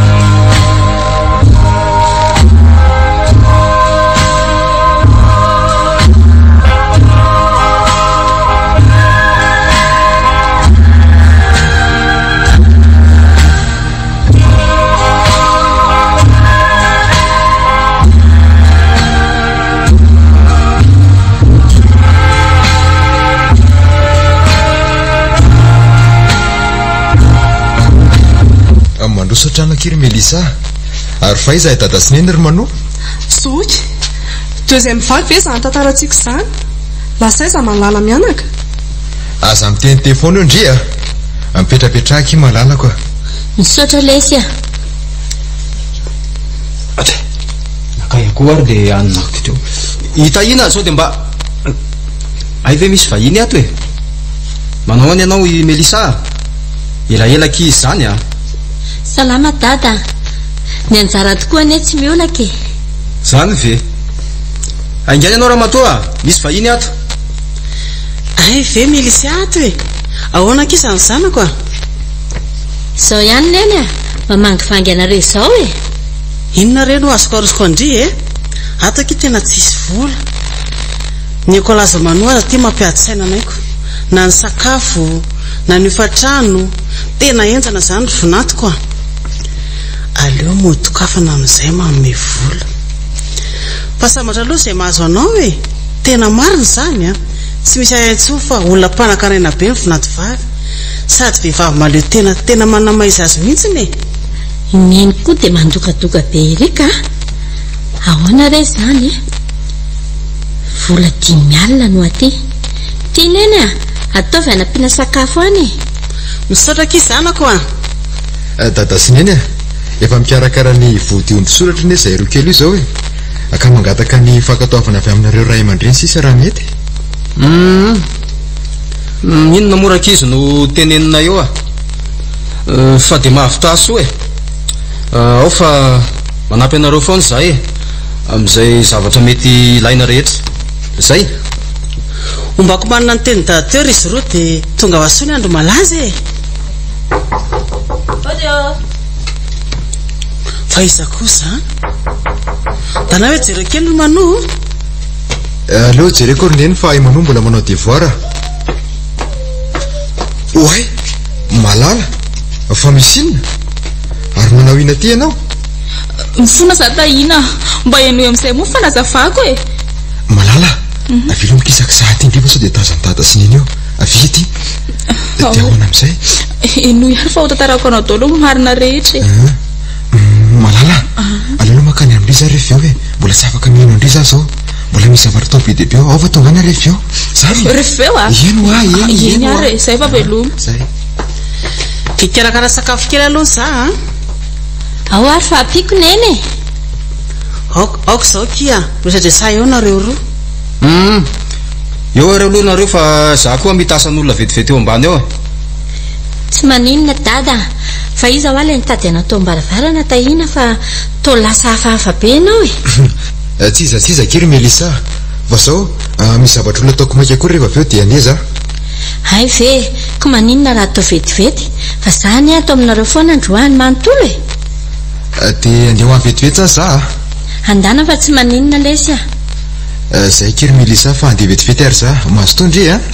mandrosatranak'iry melisa ary fa iza dada sy neny ry manoa zoky toy izay mivaky ve zany tantarantsika izany lasaiza malala mianaka aza miteny telefona eo ndria mipetrapetraka malala koa misaotra lesy a atra nakaya koa ary le anonako teo hitahina sao de mba ay ve misy vahiny ato e manao any ianao i Melisa elaelaka izy zany a salama dada ny anjara tokoa ane tsy miolaka e zany ve aingany ianao raha matoa misy vahiny ato ay ve Melisa ato e ahoana kisa ny zanako a zao ihany neny a mamangivangy anareo zao e inona reno azoko arosoko andry e atako tena tsisy vola ny ekolaza manoa ty mampiady-saina anaiko na ny sakafo na ny ofatrano tena enjana zany ry vonatoko a aleo modokafana amin'izay manome vola fa samatra aloha izay mahazo anao e tena marina zany a tsy misy aintso fa olona mpanankarena be ny vinaty vavy sady vehivavy maleo tena tena manamaiza azy mihitsy ne neny koa de mandokadoka be reka ahoana re zany vola dimy alina no aty ty neny a ataovy anampiana sakafo any misaotra ký zanako a dada sy neny a efa mikarakara ny voadiondry soratra ne zay roa kely io zao e aka mangataka ny fankatoavana avy aminareo ray aman-dreny sisa raha mety mm inona morakizy no tenenina eo a fa de mahavitaso e ao fa manampy anareo foana zay e amin'izay zavatra mety ilaina rehetra zay ombako manana ny teny dateur izy roa de tonga ho asoa ny andro malaza e fa iza kosa dana hoe jereo kely no mano aleo jereko ry neny fa ay mano mbola manao devoir oay malala fa misy inona ary manao ina ty ianao mifona za tahina mba eno amin'izay moa fanazavako e malala avilo mikisaka za ty ndrifa sao de tazany dada sy neny eo avy ty de ahoana amin'izay eno ihany fa ho tantarako anao daholo marina rehetra malala aleo makany amindry za rehefa eo e mbola tsy afaka miheno andry za zao mbola misy zavatra tao be deabe ao ao fa tonga any rehefa eo zany rehefa eo a eno a eno eny ary zay fa veloma zay kikarakara sakafo kely aloha za a ao ary fa apiako neny aoko aoko zao kia misadresa eo nareo roa mm eo areo aloha nareo fa za koa mitasan'olona vetivety eo ambany eo tsy maninona dada fa iza ho ala nitady anao tao ambaravarana tahina fa to lasa hafahafa be ianao e tsy iza tsy iza kiry Melisa fa zao misy zavatra olona ataoko maika koa rehefa avy eo de ane za ay ve ko maninona raha atao vetivety fa zany ato aminareo foana androany manontolo e de andeha ho any vetivety zany za andana fa tsy maninona lesy a zay kiry Melisa fa andeha vetivety ary za mahazo tondry a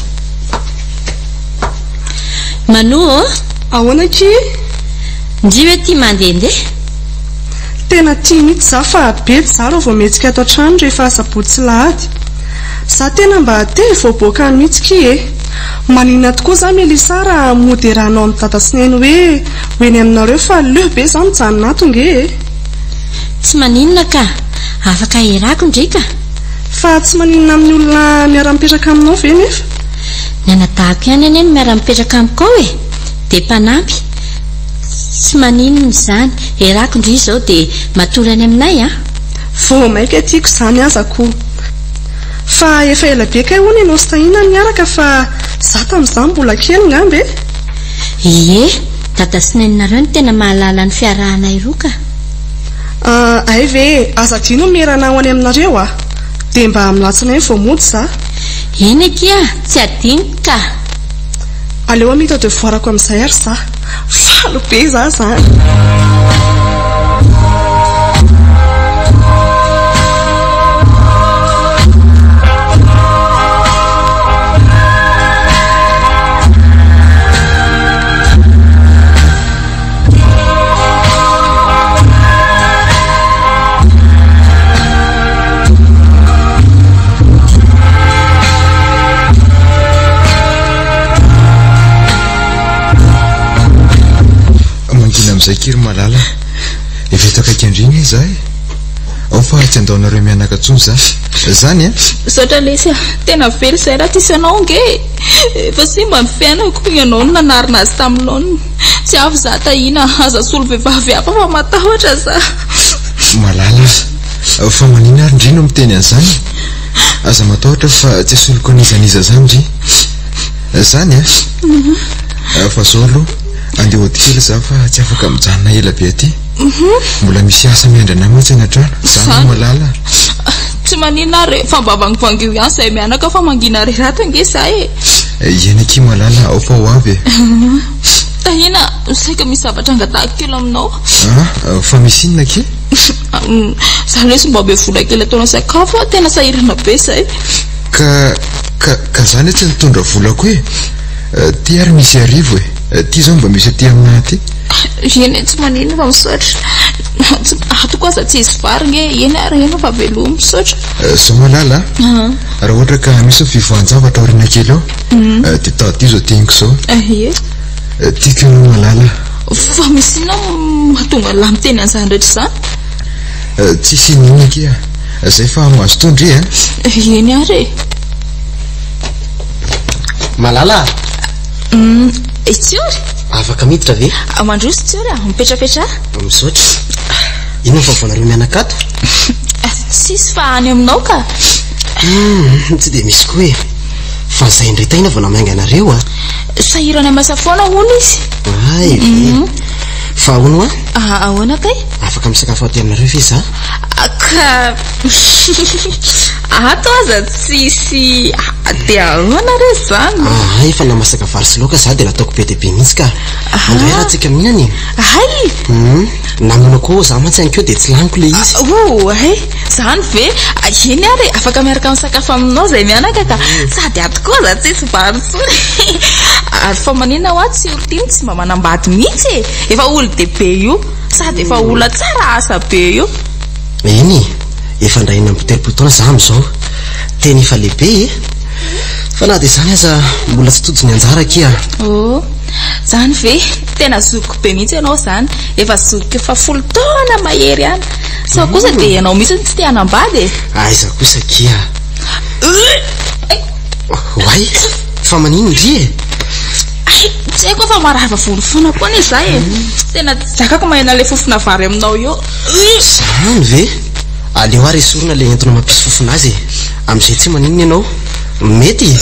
mano ahoana ky ndry hoe tia mandehandeha tena tia mihitsy za fa bety za rao vao mihetsika ato an-trano rehefa asabotsy lahady za tena mba te voaboakany mihitsy ky e maninona tokoa za Melisa raha mody rahanao amin'ny dada sy neny hoe hoeny aminareo fa leo be za mijanona atonge e tsy maninona ka afaka herako ndrika fa tsy maninona amin'ny olona miara-mipetraka aminao ve nefa ny anadahako ihany ane no miara-mipetraka amiko ao e de mpanampy tsy maninona zany herako ndry zao de matory any aminay a vao maika tiako zany azako fa efa ela be kay hoany ianao sy tahina miaraka fa za tamin'izany mbola kely ngamby e ie dada sy neninareo ny tena mahalala ny fiarahanay roa ka ay ve azadino merana ho any aminareo a de mba milatsina eny vao mody za eny ekia tsy adiniko ka aleo amita devoirako amin'izay ary za falo be za zany am'izay kiry malala efa hitako akendriny za e ao fa tsy andaonareo mianaka ntsony za zany a misaotra lesy a tena very zay raha tisy anao nge efa sy mba mifiainako ianao no nanarina azy taminao tsy avy za tahina aza solo vehivavy hafa fa matahotra za malala fa manina ary ndrino miteny an'izany aza matahotra fa tsy soloko anizaniza zany ndry zany a fa zao aloha andeha hotely za fa tsy afaka mijanona ela be aty mbola misy asa miandrana mihitsy anatrano zany malala tsy manina re fa mba vangivangy ihany zay mianaka fa mangina rerato nge za e eny aky malala ao fa ho avy e tahina saika misy zavatra angatahako kely aminao a fa misy inona ke za lesy mba be vola kely ataona sakafo tena sahirana be zay ka ka ka zany tsy nitondra volako e ty ary misy arivo e ty zao mba misy aty amina ty eny tsy manina fa misaotra atoko aza tsy izy vary nge eny ary ena fa veloa misaotra so malala raha ohatra ka misy fivoan-javatra orina kely ao ty taty zao tianiko zao ie tiako no malala fa misy ina mahatonga la miteny an'izany rehetra zany tsisy inona ke zay fa mahazo tondry e eny ary malala etsiory afaka miditra ve mandroso tsiory a mipetrapetra misaotra ino fa vonareo mianakato sisy fa any aminao ka tsy de misy koa e fa zay ndray taina vao namainga anareo a sahirany amasafoana hono izy ay fa hono a ahoana kay afaka misakafo aty aminareo fe za ka ato aza tsisy de ahoana re zany ay fa namasaka vary sy loka za de nataoko be de be mihitsy ka andray raha tsika mihinany ay namana koa za mantsy any keo de tsy laniko le izy o ay zany ve eny ary afaka miaraka misakafo aminao zay mianaka ka sady ato koa za tsisy vary tsony ary fa manina ho a tsy orotiny tsy mba manambady mihitsy e efa olo de be io sady efa ola tsara asa be io eny efa ndraina amitelopolo taona za am'izao teny efa lehibe e fa na de zany aza mbola tsy tojony anjara kia o zany ve tena zokiko be mihitsy ianao zany efa zokiko efa folo taona mahery any sa kosa de ianao misy tsy te hanambady e aiza kosa kia oay fa manino ndry e tsy haiko fa marava volo fona koa ny za e tena zakako mahena le fofona vary aminao io zany ve aleo ary esorina le entona mampisy fofona azy am'izay tsy maninona ianao mety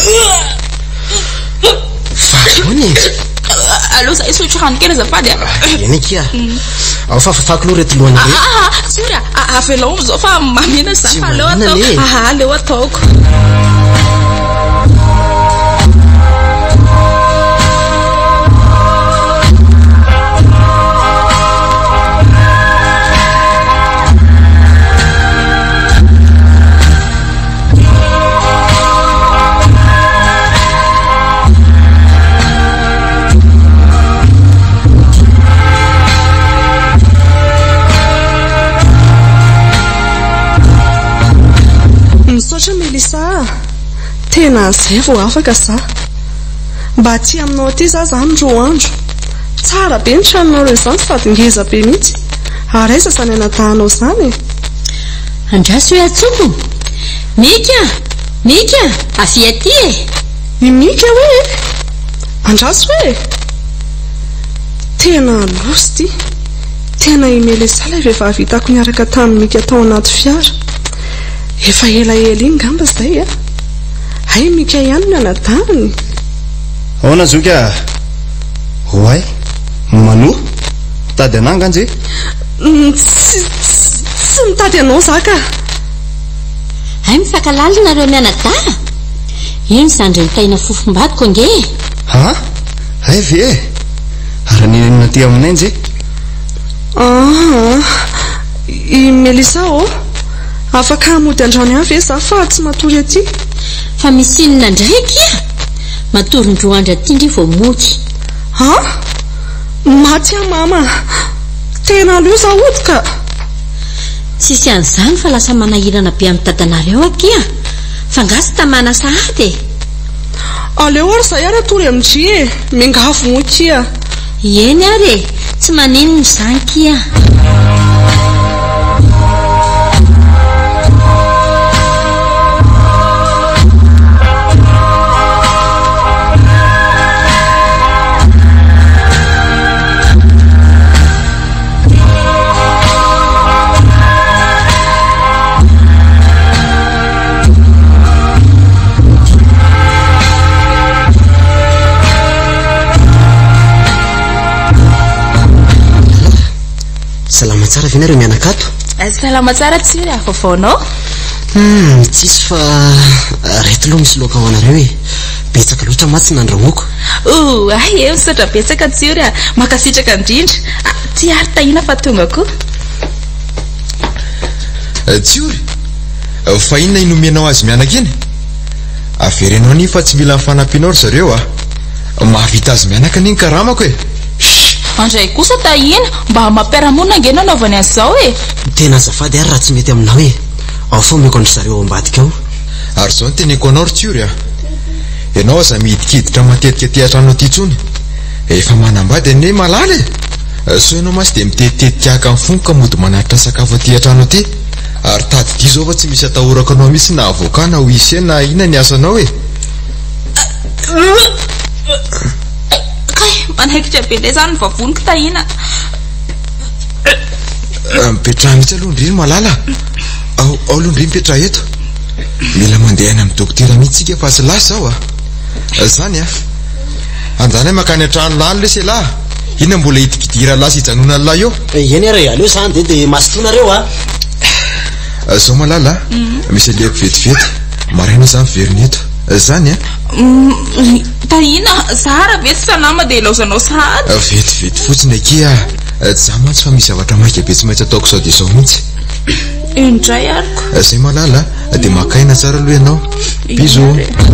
vaony allo za isotro rano kely azafady eny kia ao fa fafako loha reto lohany re sory a avelao am'izao fa mamina za fa aleo ataoko aha aleo ataoko misaotra melisa tena zay vao afaka za mba ty aminao aty za zany ro andro tsara be ny tranonareo izany sady ngeza be mihitsy ary aiza zany anadahanao zany andraso hoe atsoko mika mika avy aty e imika hoe andraso hoe tena losy ty tena imelesa ilay vehivavy hitako niaraka tamin'ny mika tao anaty fiara efa ela ela iny gamba zay a ay mika ihany ny anadahany ahoana zoka oay manoa tady ananga anjy tsy mitady anao zaka ay mifakalalina nareo mianadaha ino zandry nitaina fofombadiko ange ha ay ve ara ninanina ty aminay nje ah i melisa o afaka hamody andrano ihany ve za fa tsy matory aty fa misy inona ndraiky a matorindro andra aty ndry vao moky ha maty a mama tena aleo za odika tsisy an'izany fa lasa manahirana be amin'ny tadanareo akia fa ngasy tamana sahady e aleo ary zay ary atory amindry e mingavo mokia eny ary e tsy maninony zany kia salama tsara ve nareo mianakato? Salama tsara tsiry afa vaonao? Hmm, tsisy fa reto aloha misy loaka ao anareo e. Betsaka loatra matsy nandrahoako. O, ay e, misaotra betsaka tsiry a, makasitraka indrindra. Tsy ary tahina fa tonga koa. Tsiry, fa inona inomenao azy mianaka iny? Averenao ni fa tsy mila mifanampianao ry zareo a. Mahavita azy mianaka niny karamako e. Andray kosa tahina, mba mampiaramonina ange nanaovany an'izao e. Tena azafady ary raha tsy mety aminao e. Ao fo meko andry zareo ao ambadika ao. Ary zao ny teneko anao ry Tsiry a. Ianao aza midikiditra matetika teatrano ty tsony. Efa manambady ane malala e. So ianao masy de mitetitetika aka amin'ny fonka mody manaritra sakafo aty atrano aty. Ary tadidia zao fa tsy misy atahorako anao mihitsy na avoka na ho isy na ina ny asanao e. Kay, manaikitra be indray zany ny vavoniko tahina. Mipetraha mihitsy aloha indriny malala. Ao ao aloha indriny mipetraha eto. Mila mandeha any amin'ny dokotera mihitsy tsika fa sy lasa zao a. Zany a. Andany makany atrano lany le selahy. Ina mbola hitikidira lasa hijanona lahy eo. Eny ary aleo zany de de masotonareo a. Zao malala, misy aleko vetivety. Maraina zany veriny eto. Zany a. Tahina, zara ve tsy sanama de ilaozanao sahady. Vetivety fotsiny aky a. Za mantsy fa misy zavatra maika be tsy maintsy ataoko zao de zao mihitsy. Indray ariko. Zay malala, de makaina tsara aloha ianao. Bisous.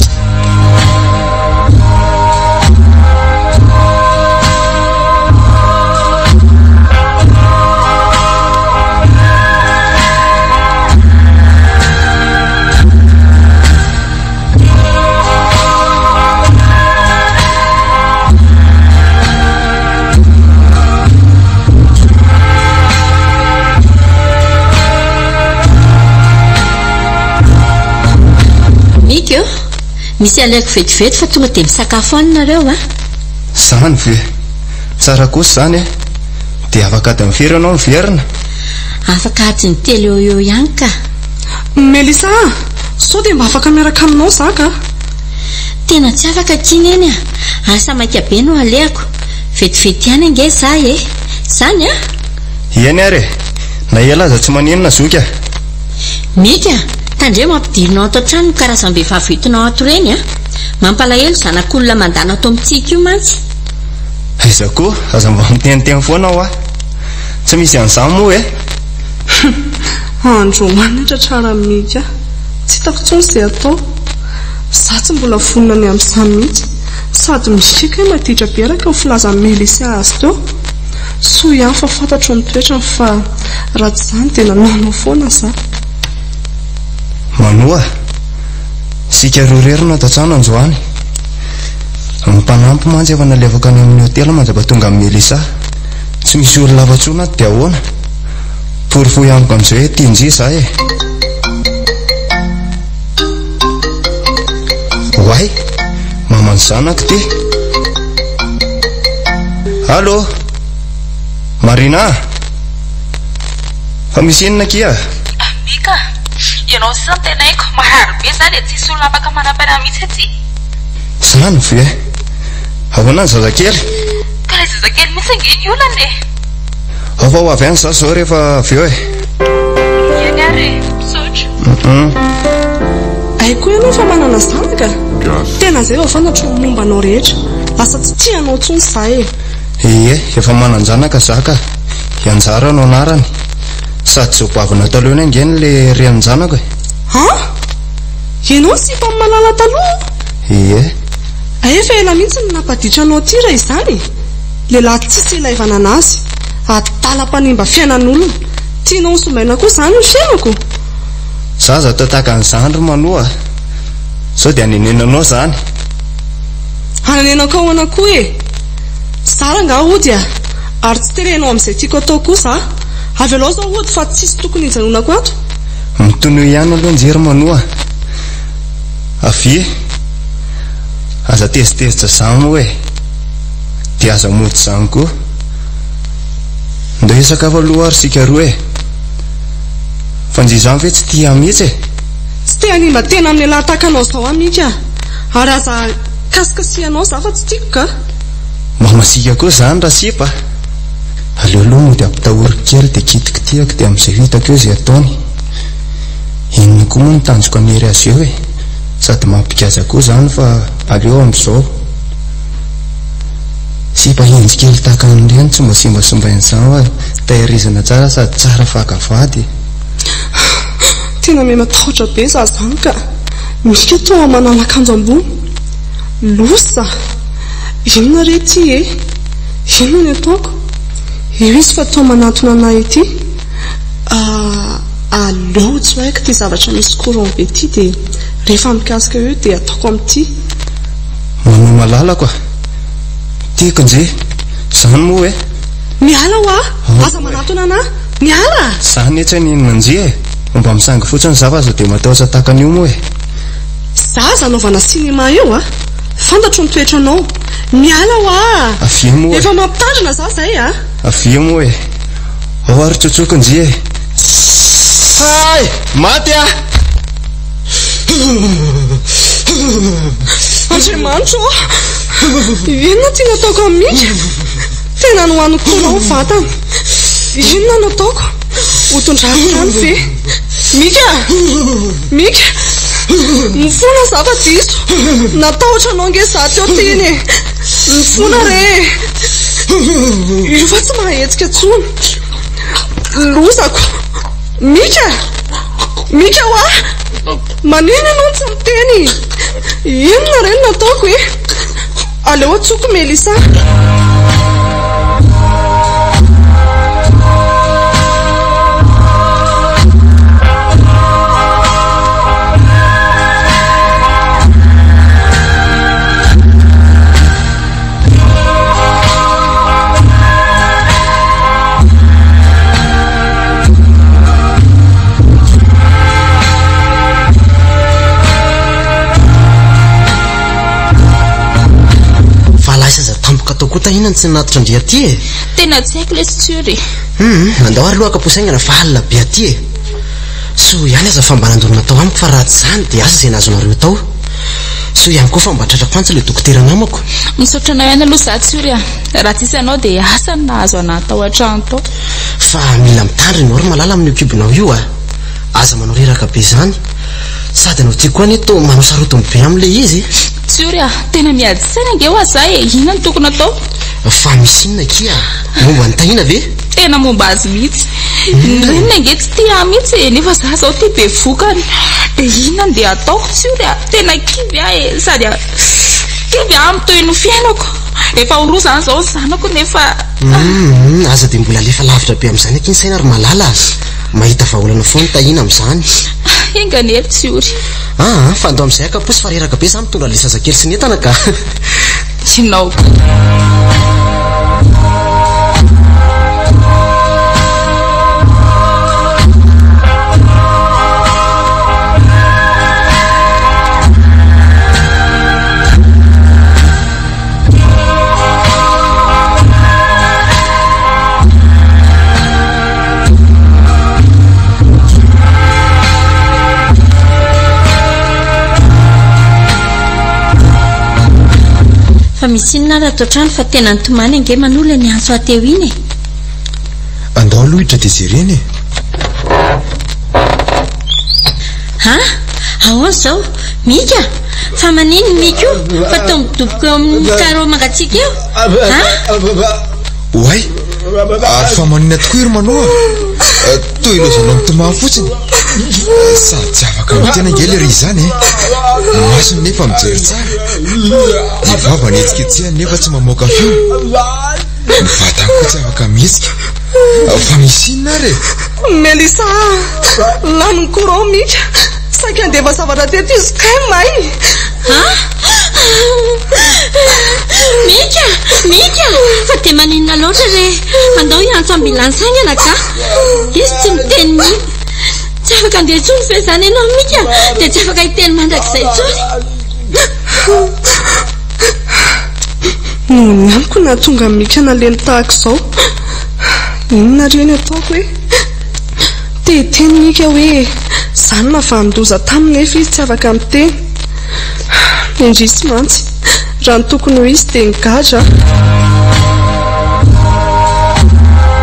Misy aleko vetivety fa tonga de misakafo anareo a. Zany ve? Tsara kosa zany e. De afaka ady mifery anao miverina. Afaka ady ny telo eo eo ihany ka. Melisa, sao de mba afaka miaraka aminao zaka? Tena tsy afaka kiny eny a. Asa maika be no aleko. Vetivety ihany ange za e. Zany a? Eny ary. Na ela aza tsy maninona zoka. Mika, tandre mampidirinao ato an-trano karazam-behivavy hitonao ato reny a. Mampalahelo zanak'olona mandana ato amintsika io mantsy. Aiza koa, aza mba miteniteny foana aho a. Tsy misy an'izany moa e. Andro manitra tsara mika. Tsy hitako intsony izay atao. Za tsy mbola vonona ny amin'izany mihitsy. Sady misika hoe maditra be araka ny filazan'ny Melisa azy teo. Soa ihany fa fantatro ny toetrany fa raha tsy izany dia nananao foana za. Manoa, sika roa rery no ato-trano androany. Ny mpanampy mantsy efa nalevaka any amin'ny hotely mandrapatonga amin'ny Melisa. Tsy misy olona afa-tsony ato dia ahoana. Porifo ihanyko amin'izay hoe tinjy za e. Oay, mamany zanako ty. Allô, Marina? Fa misy inona kia? Mika, ianao sisa tenaiko, mahary be zany e, tsisy olona afaka manam-paina mihitsy aty. Zany ve? Ahoana ny zazakely? Ka ilay zazakely mihitsy ange ny olana e. Afa ho avy any za zao rehefa avy eo e. Eny ary, misaotra. Aiko ianao fa manana zanaka. Tena izay efa fantatro ny momba anao rehetra. Lasa tsy tianao intsony za e. Ie, efa manan-janaka zaka. Ianjara no anarany. Sady zao bavina taloha eny angeny le renin-janako e. Ha? Ianao sy efa malala taloha? Ie. Efa ela mihitsy ny nampaditra anao ty raha izany. Lehilahy tsisy ilaivana anazy. Atalam-panimba fiainan'olona. Tianao sombaina koa izany ny fiainako. Zaza tataka an'izany ry manoa. Sao dia anenenanao zany. Anenenako ahoana koa e. Zara nga ody a. Ary tsy terenao amin'izay tiako atao kosa. Avy aloha zao ody fa tsisy tokony hijanonako ato. Mitonoa ihany aloha njery manoa. Avy aza tezitezitra zany moa e. Dia aza mody zany koa. Ndo hisakafo aloha ary sika roa e. Fa nji zany ve tsy tia mihitsy e. Tsy tia hanimba tena amin'ny lahy tahaka anao zao amika. Ary aza kasikasianao za fa tsy tiako ka. Mamasika koa zany raha sipa. aleo aloha no dia ampitahory kely dia kitika tiako dia amin'izay hitako eo izay ataony. Inona koa moa ny tanjoko anery azy eo e, sady mampikaza koa izany fa aleo amin'izao. Sy mpahenjy kely tahaka an'ireny tsy mba simbasimbain'izao a tahirizana tsara sady tsara fakavady. Tena me matahotra be za zany ka mika toa manana akanjo ambony losa. Inona re ty e? Inona ny ataoko? Io izy fa toa manatona anay ity. Aleo tsy haiko ty zavatra misy courant be ty dia rehefa mikasika eo dia ataoko amin'ity. Manao malala koa tiako nje zany moa e. Miala ho ah aza manatona ana miala zany etsy ny inona e mba misangy fotsiny za fa aza dia matahotra tahaka an'io moa e. Za zanaovana sinema eo a fantatro ny toetra anao. Miala ho ah avia moa efa mampitandrina za zay a avia moa e. Ao ary tsotsoko nje e. Ay maty a Andriamanitro inona ty nataoko amin'ika tena no hoaniko courant vatana. Inona nataoko hotondrariko ve Mika Mika mifona zava-diso natahotra anao nge za teo teny mifona re io fa tsy mahetsika tsony lozako. Mika Mika hoa manina anao tsy miteny inona reny nataoko e. Aleo atsoko Melisa. Koa tahinany tsy natitra ndry aty e. Tena tsy haiko le tsiory. Hmm, andao ary lohaka posaingana fa alina be aty e. So ihany aza fa mba nandorona tao amiko fa raha tsy zany dia asa izay nazonareo tao. So ihany koa fa mba tratrako antsy le dokotera namako. Misaotra anao ihany aloha za tsiory a. Raha tsisy anao dia asa ny nahazo anahy tao an-trano tao. Fa mila mitandry ianao ry malala amin'ny kiobinao io a. Aza manao reraka be zany. Sady anao tia koa neto manao sarotiny be am'le izy. Tsiory a, tena miady saina nge ho aza e. Inona ny tokony atao? Fa misy inona kia momba ny tahina ve? Tena momba azy mihitsy. Renina nge tsy tia mihitsy e, nefa za zao tia be vokany. Dia inona dia ataoko tsiory a. Tena kivy ahy e, sady kivy ahy amin'ny toy ny fiainako. Efa ho roa zany zao ny zanako nefa aza dia mbola lefa lavitra be amin'izany aky ny saina ary malala. Mahita vahaolana foana tahina amin'izany. Engany ely tsiory. Ah, fa andao amin'izay akaposy fa reraka be zany mitondra le zazakely sy netana ka. Inao fa misy inona raha atao trano fa tena nitomany ange manolo ny antso ateo iny e. Andao aloha dia jereny e. Ha? Ahoana zao? Mika? Fa manino Mika io? Fa tao midoboko eo amin'ny carreau mangatsiaka eo? Ha? Oay, ary fa manina tokoa iry manao a. Toy ilozanao mitomany fotsiny. Sady tsy afaka mitena ngely ry izany e. Masony nefa mijery tsara. Ny vavany etsiketsehany nefa tsy mamoaka feo. Ny vatany koa tsy afaka mihetsika. Fa misy inona re? Melisa lany courant Mika. Saika andeva zavatra teto izy kay may. Ha? Mika, Mika, fa dia maninona loatra re andao hiantso ambilany saingana ka. Izy tsy miteny mihitsy. Tsy afaka andeha intsony fe zany ianao Mika, dia tsy afaka hiteny mandrakizay intsony. Nohony amiko na tonga Mika naleny tahaka izao. Inona reny ataoko hoe? Te teny Mika hoe zany navandoza taminy nefa izy tsy afaka miteny. Indrisy mantsy raha ny tokony ho izy dia nigadra.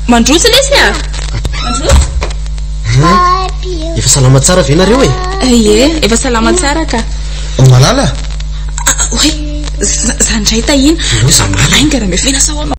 mandrotsy lesy a mandrotsy efa salama tsara ve nareo e ie efa salama tsara ka malala hoe zandray tahina loza malala aingara mefena sao